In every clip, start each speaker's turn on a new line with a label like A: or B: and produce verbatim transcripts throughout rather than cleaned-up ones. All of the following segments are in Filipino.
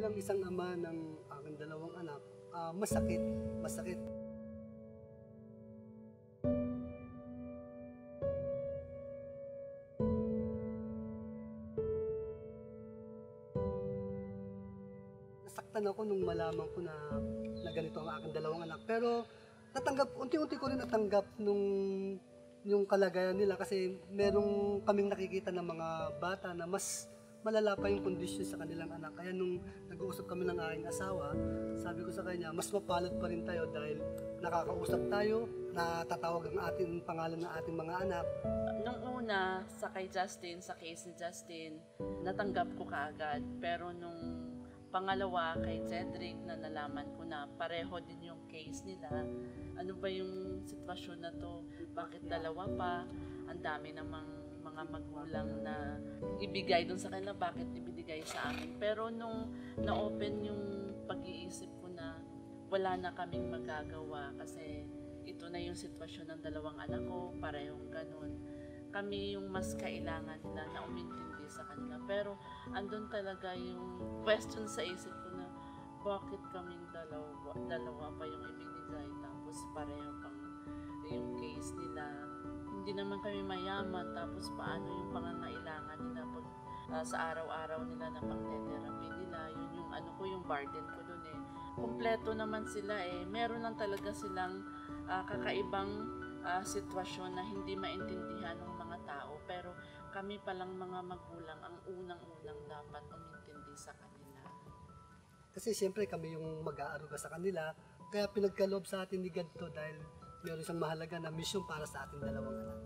A: bilang isang ama ng aking dalawang anak, ah, masakit, masakit. Nasaktan ako nung malaman ko na, na ganito ang aking dalawang anak. Pero natanggap, unti-unti ko rin natanggap nung yung kalagayan nila kasi merong kaming nakikita ng mga bata na mas malala pa yung kondisyon sa kanilang anak. Kaya nung nag-uusap kami ng aking asawa, sabi ko sa kanya, mas mapalad pa rin tayo dahil nakakausap tayo, natatawag ang ating pangalan ng ating mga anak.
B: Nung una, sa kay Justin, sa case ni Justin, natanggap ko kaagad. Pero nung pangalawa, kay Cedric, na nalaman ko na pareho din yung case nila. Ano ba yung sitwasyon na to? Bakit dalawa pa? Ang dami namang mga magulang na ibigay dun sa kanila, bakit ibinigay sa amin? Pero nung na-open yung pag-iisip ko na wala na kaming magagawa kasi ito na yung sitwasyon ng dalawang anak ko, parehong ganun. Kami yung mas kailangan nila na umintindi sa kanila. Pero andun talaga yung question sa isip ko na bakit kaming dalawa, dalawa pa yung ibinigay tapos pareho pang yung case nila. Hindi naman kami mayaman tapos paano yung pangangailangan nila pag uh, sa araw-araw nila na pang-therapy nila. Yun yung ano ko, yung burden ko dun eh. Kompleto naman sila eh. Meron lang talaga silang uh, kakaibang uh, sitwasyon na hindi maintindihan ng mga tao. Pero kami palang mga magulang ang unang-unang dapat umintindi sa kanila.
A: Kasi siyempre kami yung mag-aaruga sa kanila, kaya pinagkaloob sa atin ni God to dahil meron siyang mahalaga na mission para sa ating dalawang anak.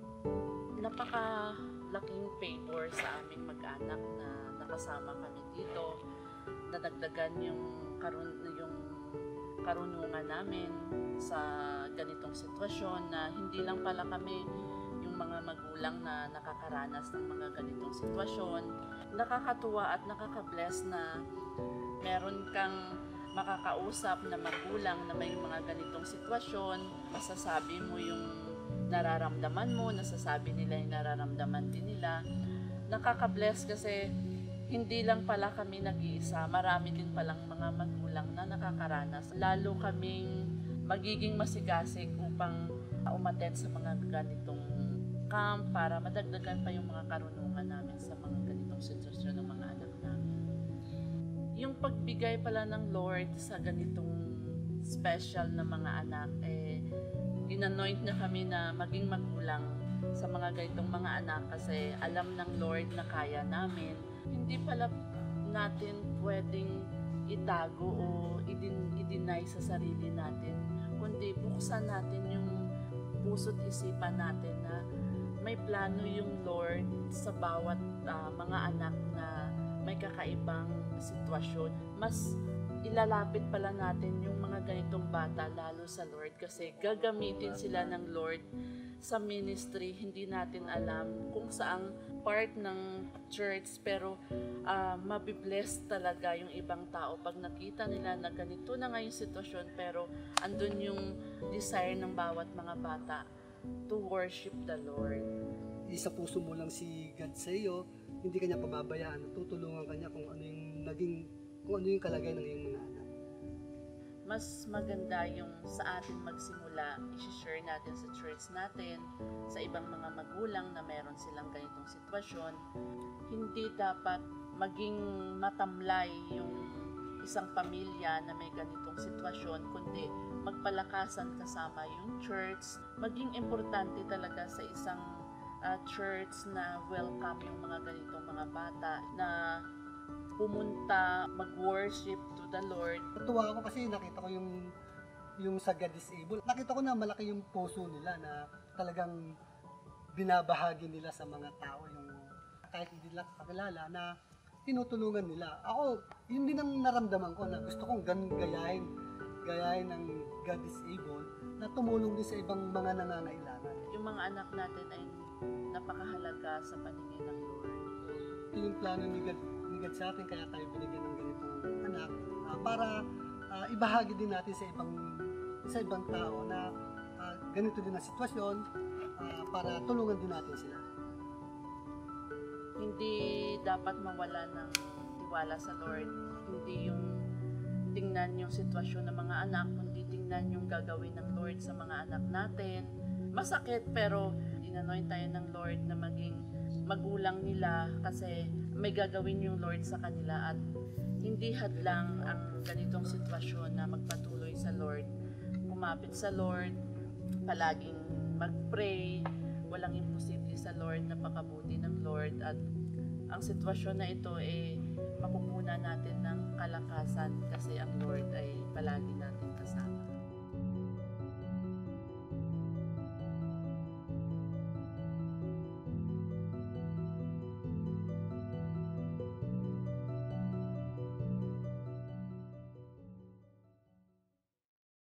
B: Napakalaking favor sa aming mag-anak na nakasama kami dito. Nadagdagan yung, karun yung karunungan namin sa ganitong sitwasyon na hindi lang pala kami yung mga magulang na nakakaranas ng mga ganitong sitwasyon. Nakakatuwa at nakaka-bless na meron kang makakausap na magulang na may mga ganitong sitwasyon, masasabi mo yung nararamdaman mo, nasasabi nila yung nararamdaman din nila. Nakaka-bless kasi hindi lang pala kami nag-iisa, marami din palang mga magulang na nakakaranas. Lalo kaming magiging masigasig upang umattend sa mga ganitong camp para madagdagan pa yung mga karunungan namin sa mga ganitong sitwasyon ng mga anak namin. Yung pagbigay pala ng Lord sa ganitong special na mga anak, eh, inanoint na kami na maging magulang sa mga ganitong mga anak kasi alam ng Lord na kaya namin. Hindi pala natin pwedeng itago o idin, i-deny sa sarili natin, kundi buksan natin yung puso't isipan natin na may plano yung Lord sa bawat uh, mga anak na may kakaibang sitwasyon. Mas ilalapit pala natin yung mga ganitong bata lalo sa Lord kasi gagamitin sila ng Lord sa ministry. Hindi natin alam kung saang part ng church pero uh, mabibless talaga yung ibang tao pag nakita nila na ganito na nga yung sitwasyon pero andun yung desire ng bawat mga bata to worship the Lord.
A: Isa puso mo lang si God sa iyo, hindi kanya pababayaan, tutulungan kanya kung ano yung naging, kung ano yung kalagayan ng iyong mga anak.
B: Mas maganda yung sa atin magsimula, i-share natin sa church natin, sa ibang mga magulang na meron silang ganitong sitwasyon. Hindi dapat maging matamlay yung isang pamilya na may ganitong sitwasyon, kundi magpalakasan kasama yung church. Maging importante talaga sa isang uh, church na welcome yung mga ganitong mga bata na pumunta, mag-worship to the Lord.
A: Natuwa ako kasi nakita ko yung yung sa God Disabled. Nakita ko na malaki yung puso nila na talagang binabahagi nila sa mga tao yung kahit hindi nila kakilala na tinutulungan nila. Ako, yun din ang naramdaman ko na gusto kong gan gayahin, gayahin ng God Disabled na tumulong din sa ibang mga nangangailangan.
B: Yung mga anak natin ay napakahalaga sa paningin ng Lord.
A: Ito yung plano ni God, ni God sa atin, kaya tayo binigyan ng ganitong anak uh, para uh, ibahagi din natin sa ibang sa ibang tao na uh, ganito din ang sitwasyon uh, para tulungan din natin sila.
B: Hindi dapat mawala ng tiwala sa Lord. Hindi yung tingnan yung sitwasyon ng mga anak, kundi tingnan yung gagawin ng Lord sa mga anak natin. Masakit pero inanoint tayo ng Lord na maging magulang nila kasi may gagawin yung Lord sa kanila at hindi hadlang ang ganitong sitwasyon na magpatuloy sa Lord. Kumapit sa Lord, palaging mag-pray, walang imposible sa Lord, napakabuti ng Lord at ang sitwasyon na ito eh makukuha natin ng kalakasan kasi ang Lord ay palagi natin kasama.